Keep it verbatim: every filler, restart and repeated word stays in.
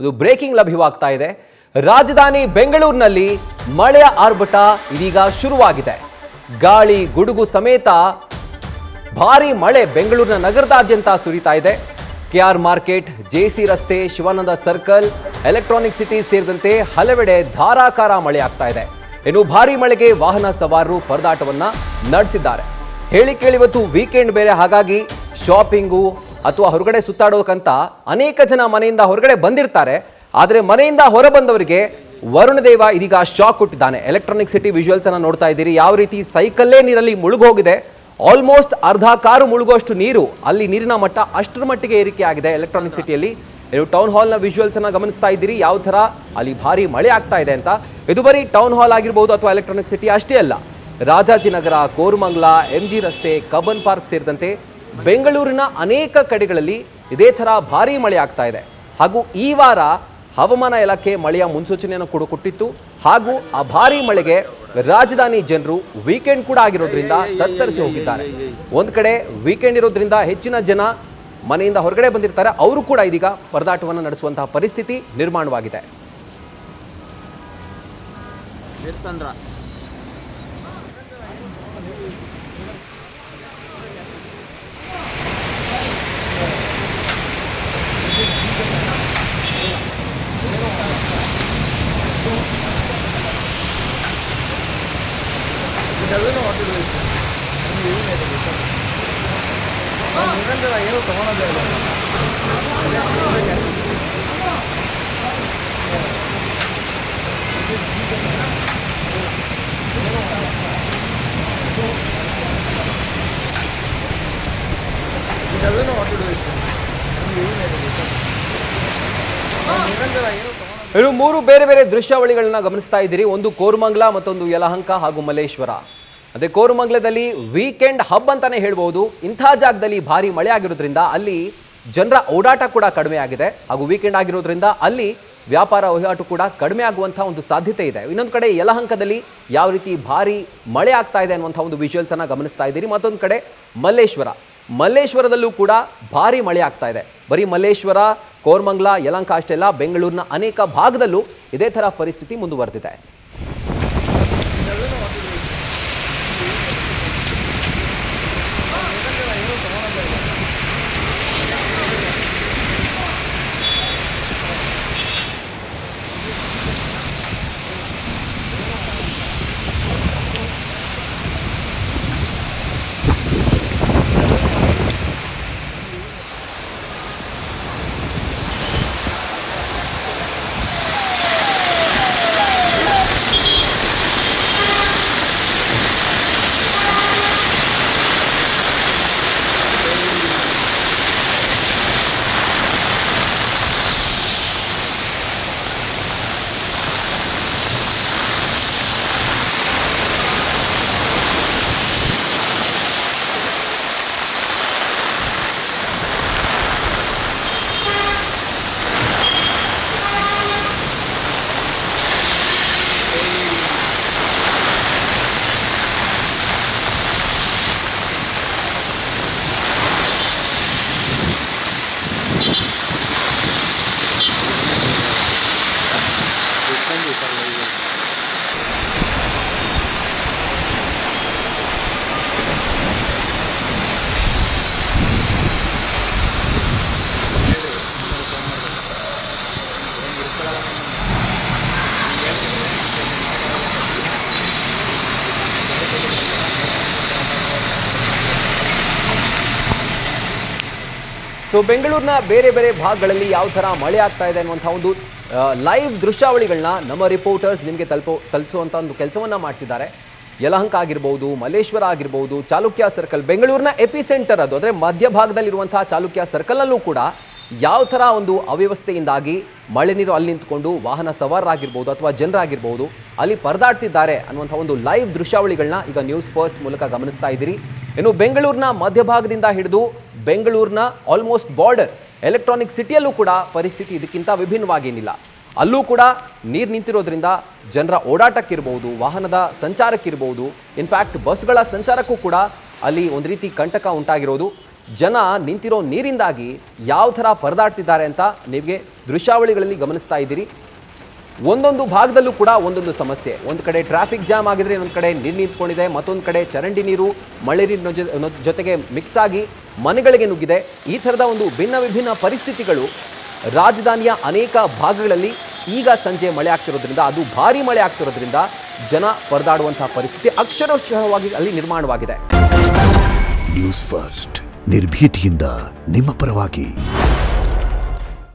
ಒಂದು ಬ್ರೇಕಿಂಗ್ ಲಭ್ಯವಾಗ್ತಾ ಇದೆ. ರಾಜಧಾನಿ ಬೆಂಗಳೂರಿನಲ್ಲಿ ಮಳೆಯ ಆರ್ಭಟ ಇದೀಗ ಶುರುವಾಗಿದೆ. ಗಾಳಿ ಗುಡುಗು ಸಮೇತ ಭಾರಿ ಮಳೆ ಬೆಂಗಳೂರಿನ ನಗರದಾದ್ಯಂತ ಸುರಿತಾ ಇದೆ. ಕೆಆರ್ ಮಾರ್ಕೆಟ್, ಜೆಸಿ ರಸ್ತೆ, ಶಿವಾನಂದ ಸರ್ಕಲ್, ಎಲೆಕ್ಟ್ರಾನಿಕ್ ಸಿಟಿ ಸೇರಿದಂತೆ ಹಲವೆಡೆ ಧಾರಾಕಾರ ಮಳೆ ಆಗ್ತಾ ಇದೆ. ಇನ್ನು ಭಾರಿ ಮಳೆಗೆ ವಾಹನ ಸವಾರರು ಪರದಾಟವನ್ನ ನಡೆಸಿದ್ದಾರೆ. ಹೇಳಿ ಕೇಳಿ ಇವತ್ತು ವೀಕೆಂಡ್ ಬೇರೆ, ಹಾಗಾಗಿ ಶಾಪಿಂಗು ಅಥವಾ ಹೊರಗಡೆ ಸುತ್ತಾಡೋಕಂತ ಅನೇಕ ಜನ ಮನೆಯಿಂದ ಹೊರಗಡೆ ಬಂದಿರ್ತಾರೆ. ಆದರೆ ಮನೆಯಿಂದ ಹೊರ ಬಂದವರಿಗೆ ವರುಣದೇವ ಇದೀಗ ಶಾಕ್ ಕೊಟ್ಟಿದ್ದಾನೆ. ಎಲೆಕ್ಟ್ರಾನಿಕ್ ಸಿಟಿ ವಿಜುವಲ್ಸ್ ಅನ್ನ ನೋಡ್ತಾ ಇದ್ದೀರಿ. ಯಾವ ರೀತಿ ಸೈಕಲ್ಲೇ ನೀರಲ್ಲಿ ಮುಳುಗೋಗಿದೆ. ಆಲ್ಮೋಸ್ಟ್ ಅರ್ಧ ಕಾರು ಮುಳುಗುವಷ್ಟು ನೀರು, ಅಲ್ಲಿ ನೀರಿನ ಮಟ್ಟ ಅಷ್ಟರ ಮಟ್ಟಿಗೆ ಏರಿಕೆ ಆಗಿದೆ ಎಲೆಕ್ಟ್ರಾನಿಕ್ ಸಿಟಿಯಲ್ಲಿ. ನೀವು ಟೌನ್ ಹಾಲ್ನ ವಿಜುವಲ್ಸ್ ಅನ್ನ ಗಮನಿಸ್ತಾ ಇದ್ದೀರಿ, ಯಾವ ತರ ಅಲ್ಲಿ ಭಾರಿ ಮಳೆ ಆಗ್ತಾ ಇದೆ ಅಂತ. ಇದು ಬರೀ ಟೌನ್ ಹಾಲ್ ಆಗಿರ್ಬೋದು ಅಥವಾ ಎಲೆಕ್ಟ್ರಾನಿಕ್ ಸಿಟಿ ಅಷ್ಟೇ ಅಲ್ಲ, ರಾಜಾಜಿನಗರ, ಕೋರಮಂಗಲ, ಎಂ ಜಿ ರಸ್ತೆ, ಕಬ್ಬನ್ ಪಾರ್ಕ್ ಸೇರಿದಂತೆ ಬೆಂಗಳೂರಿನ ಅನೇಕ ಕಡೆಗಳಲ್ಲಿ ಇದೇ ತರ ಭಾರಿ ಮಳೆ ಆಗ್ತಾ ಇದೆ. ಹಾಗೂ ಈ ವಾರ ಹವಾಮಾನ ಇಲಾಖೆ ಮಳೆಯ ಮುನ್ಸೂಚನೆಯನ್ನು ಕೂಡ ಕೊಟ್ಟಿತ್ತು. ಹಾಗೂ ಆ ಭಾರಿ ಮಳೆಗೆ ರಾಜಧಾನಿ ಜನರು ವೀಕೆಂಡ್ ಕೂಡ ಆಗಿರೋದ್ರಿಂದ ತತ್ತರಿಸಿ ಹೋಗಿದ್ದಾರೆ. ಒಂದ್ ಕಡೆ ವೀಕೆಂಡ್ ಇರೋದ್ರಿಂದ ಹೆಚ್ಚಿನ ಜನ ಮನೆಯಿಂದ ಹೊರಗಡೆ ಬಂದಿರ್ತಾರೆ, ಅವರು ಕೂಡ ಇದೀಗ ಪರದಾಟವನ್ನು ನಡೆಸುವಂತಹ ಪರಿಸ್ಥಿತಿ ನಿರ್ಮಾಣವಾಗಿದೆ. ಏನು ತಗೊಳೋದೇ ಇಲ್ಲ. ಇನ್ನು ಮೂರು ಬೇರೆ ಬೇರೆ ದೃಶ್ಯಾವಳಿಗಳನ್ನ ಗಮನಿಸ್ತಾ ಇದ್ದೀರಿ. ಒಂದು ಕೋರಮಂಗಲ, ಮತ್ತೊಂದು ಯಲಹಂಕ ಹಾಗೂ ಮಲ್ಲೇಶ್ವರ. ಅದೇ ಕೋರಮಂಗಲದಲ್ಲಿ ವೀಕೆಂಡ್ ಹಬ್ ಅಂತಾನೆ ಹೇಳ್ಬೋದು. ಇಂಥ ಜಾಗದಲ್ಲಿ ಭಾರಿ ಮಳೆ ಆಗಿರೋದ್ರಿಂದ ಅಲ್ಲಿ ಜನರ ಓಡಾಟ ಕೂಡ ಕಡಿಮೆ ಆಗಿದೆ. ಹಾಗೂ ವೀಕೆಂಡ್ ಆಗಿರೋದ್ರಿಂದ ಅಲ್ಲಿ ವ್ಯಾಪಾರ ವಹಿವಾಟು ಕೂಡ ಕಡಿಮೆ ಆಗುವಂತಹ ಒಂದು ಸಾಧ್ಯತೆ ಇದೆ. ಇನ್ನೊಂದು ಕಡೆ ಯಲಹಂಕದಲ್ಲಿ ಯಾವ ರೀತಿ ಭಾರಿ ಮಳೆ ಆಗ್ತಾ ಇದೆ ಅನ್ನುವಂಥ ಒಂದು ವಿಜುವಲ್ಸ್ ಅನ್ನ ಗಮನಿಸ್ತಾ ಇದ್ದೀರಿ. ಮತ್ತೊಂದು ಕಡೆ ಮಲ್ಲೇಶ್ವರ, ಮಲ್ಲೇಶ್ವರದಲ್ಲೂ ಕೂಡ ಭಾರಿ ಮಳೆ ಆಗ್ತಾ ಇದೆ. ಬರೀ ಮಲ್ಲೇಶ್ವರ, ಕೋರಮಂಗಲ, ಯಲಹಂಕ ಅಷ್ಟೇ ಅಲ್ಲ, ಬೆಂಗಳೂರಿನ ಅನೇಕ ಭಾಗದಲ್ಲೂ ಇದೇ ಥರ ಪರಿಸ್ಥಿತಿ ಮುಂದುವರೆದಿದೆ. ಸೊ ಬೆಂಗಳೂರಿನ ಬೇರೆ ಬೇರೆ ಭಾಗಗಳಲ್ಲಿ ಯಾವ ಥರ ಮಳೆ ಆಗ್ತಾ ಇದೆ ಅನ್ನುವಂಥ ಒಂದು ಲೈವ್ ದೃಶ್ಯಾವಳಿಗಳನ್ನ ನಮ್ಮ ರಿಪೋರ್ಟರ್ಸ್ ನಿಮಗೆ ತಲುಪೋ ತಲುಪಿಸುವಂಥ ಒಂದು ಕೆಲಸವನ್ನು ಮಾಡ್ತಿದ್ದಾರೆ. ಯಲಹಂಕ ಆಗಿರ್ಬೋದು, ಮಲ್ಲೇಶ್ವರ ಆಗಿರ್ಬೋದು, ಚಾಲುಕ್ಯ ಸರ್ಕಲ್, ಬೆಂಗಳೂರಿನ ಎಪಿ ಸೆಂಟರ್ ಅದು. ಅಂದರೆ ಮಧ್ಯಭಾಗದಲ್ಲಿರುವಂತಹ ಚಾಲುಕ್ಯ ಸರ್ಕಲ್ನಲ್ಲೂ ಕೂಡ ಯಾವ ಥರ ಒಂದು ಅವ್ಯವಸ್ಥೆಯಿಂದಾಗಿ ಮಳೆ ನೀರು ಅಲ್ಲಿ ನಿಂತ್ಕೊಂಡು ವಾಹನ ಸವಾರರಾಗಿರ್ಬೋದು ಅಥವಾ ಜನರಾಗಿರ್ಬೋದು ಅಲ್ಲಿ ಪರದಾಡ್ತಿದ್ದಾರೆ ಅನ್ನುವಂಥ ಒಂದು ಲೈವ್ ದೃಶ್ಯಾವಳಿಗಳನ್ನ ಈಗ ನ್ಯೂಸ್ ಫಸ್ಟ್ ಮೂಲಕ ಗಮನಿಸ್ತಾ ಇದ್ದೀರಿ. ಇನ್ನು ಬೆಂಗಳೂರಿನ ಮಧ್ಯಭಾಗದಿಂದ ಹಿಡಿದು ಬೆಂಗಳೂರಿನ ಆಲ್ಮೋಸ್ಟ್ ಬಾರ್ಡರ್ ಎಲೆಕ್ಟ್ರಾನಿಕ್ ಸಿಟಿಯಲ್ಲೂ ಕೂಡ ಪರಿಸ್ಥಿತಿ ಇದಕ್ಕಿಂತ ವಿಭಿನ್ನವಾಗೇನಿಲ್ಲ. ಅಲ್ಲೂ ಕೂಡ ನೀರು ನಿಂತಿರೋದ್ರಿಂದ ಜನರ ಓಡಾಟಕ್ಕಿರ್ಬೋದು, ವಾಹನದ ಸಂಚಾರಕ್ಕಿರ್ಬೋದು, ಇನ್ಫ್ಯಾಕ್ಟ್ ಬಸ್ಗಳ ಸಂಚಾರಕ್ಕೂ ಕೂಡ ಅಲ್ಲಿ ಒಂದು ರೀತಿ ಕಂಟಕ ಉಂಟಾಗಿರೋದು. ಜನ ನಿಂತಿರೋ ನೀರಿಂದಾಗಿ ಯಾವ ಥರ ಪರದಾಡ್ತಿದ್ದಾರೆ ಅಂತ ನಿಮಗೆ ದೃಶ್ಯಾವಳಿಗಳಲ್ಲಿ ಗಮನಿಸ್ತಾ ಇದ್ದೀರಿ. ಒಂದೊಂದು ಭಾಗದಲ್ಲೂ ಕೂಡ ಒಂದೊಂದು ಸಮಸ್ಯೆ. ಒಂದು ಕಡೆ ಟ್ರಾಫಿಕ್ ಜಾಮ್ ಆಗಿದ್ರೆ ಇನ್ನೊಂದು ಕಡೆ ನೀರು ನಿಂತ್ಕೊಂಡಿದೆ, ಮತ್ತೊಂದು ಕಡೆ ಚರಂಡಿ ನೀರು ಮಳೆ ನೀರಿನ ಜೊತೆಗೆ ಮಿಕ್ಸ್ ಆಗಿ ಮನೆಗಳಿಗೆ ನುಗ್ಗಿದೆ. ಈ ಥರದ ಒಂದು ಭಿನ್ನ ವಿಭಿನ್ನ ಪರಿಸ್ಥಿತಿಗಳು ರಾಜಧಾನಿಯ ಅನೇಕ ಭಾಗಗಳಲ್ಲಿ ಈಗ ಸಂಜೆ ಮಳೆ ಆಗ್ತಿರೋದ್ರಿಂದ, ಅದು ಭಾರಿ ಮಳೆ ಆಗ್ತಿರೋದ್ರಿಂದ ಜನ ಪರದಾಡುವಂತಹ ಪರಿಸ್ಥಿತಿ ಅಕ್ಷರಶಃವಾಗಿ ಅಲ್ಲಿ ನಿರ್ಮಾಣವಾಗಿದೆ. ನ್ಯೂಸ್ ಫಸ್ಟ್ ನಿರ್ಭೀತಿಯಿಂದ ನಿಮ್ಮ ಪರವಾಗಿ.